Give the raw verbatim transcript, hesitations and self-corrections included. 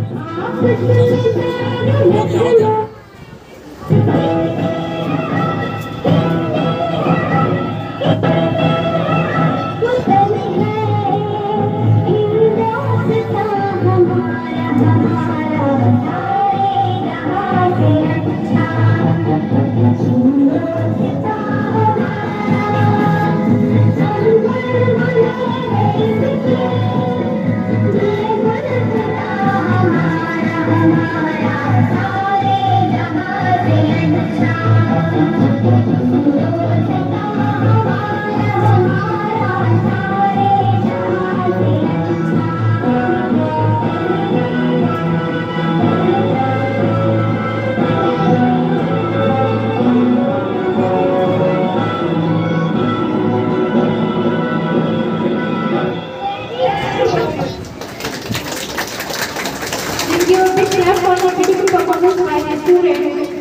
हो गया हो गया। Thank you. Big clap for the beautiful performance by the students.